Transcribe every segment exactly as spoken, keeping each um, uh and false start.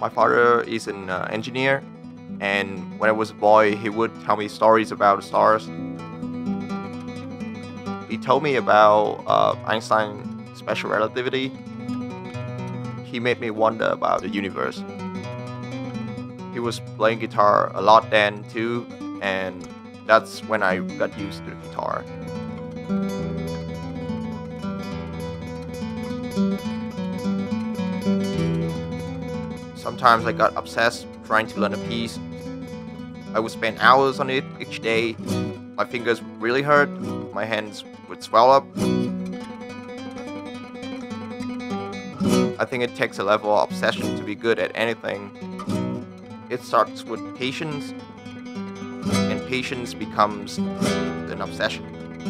My father is an uh, engineer, and when I was a boy, he would tell me stories about the stars. He told me about uh, Einstein's special relativity. He made me wonder about the universe. He was playing guitar a lot then too, and that's when I got used to the guitar. Sometimes I got obsessed trying to learn a piece. I would spend hours on it each day. My fingers would really hurt, my hands would swell up. I think it takes a level of obsession to be good at anything. It starts with patience, and patience becomes an obsession.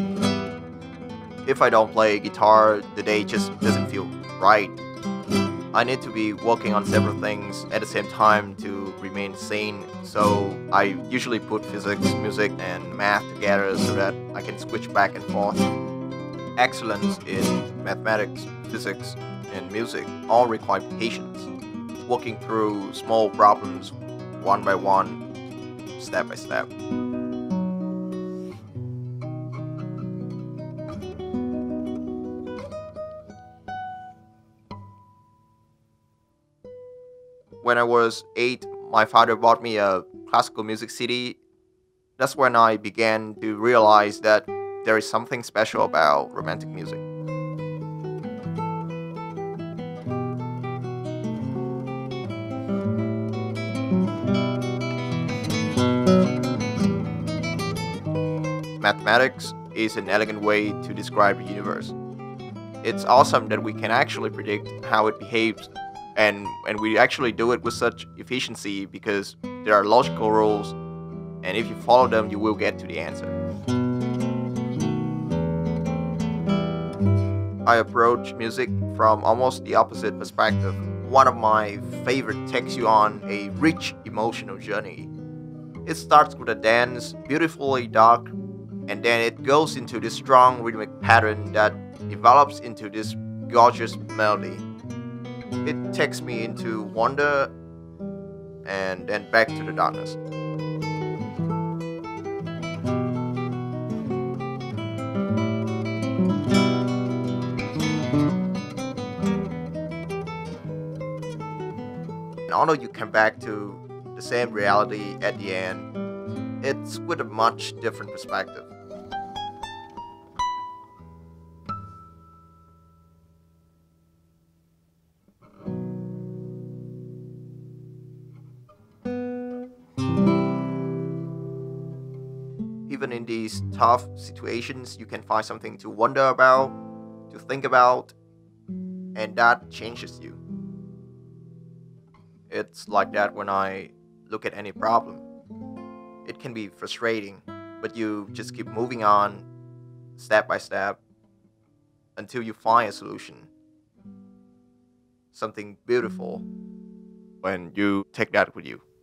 If I don't play guitar, the day just doesn't feel right. I need to be working on several things at the same time to remain sane, so I usually put physics, music, and math together so that I can switch back and forth. Excellence in mathematics, physics, and music all require patience, working through small problems one by one, step by step. When I was eight, my father bought me a classical music C D. That's when I began to realize that there is something special about romantic music. Mathematics is an elegant way to describe the universe. It's awesome that we can actually predict how it behaves, and, and we actually do it with such efficiency because there are logical rules, and if you follow them, you will get to the answer. I approach music from almost the opposite perspective. One of my favorite takes you on a rich emotional journey. It starts with a dance, beautifully dark, and then it goes into this strong rhythmic pattern that develops into this gorgeous melody. It takes me into wonder and then back to the darkness. And although you come back to the same reality at the end, it's with a much different perspective. Even in these tough situations, you can find something to wonder about, to think about, and that changes you. It's like that when I look at any problem. It can be frustrating, but you just keep moving on step by step until you find a solution. Something beautiful when you take that with you.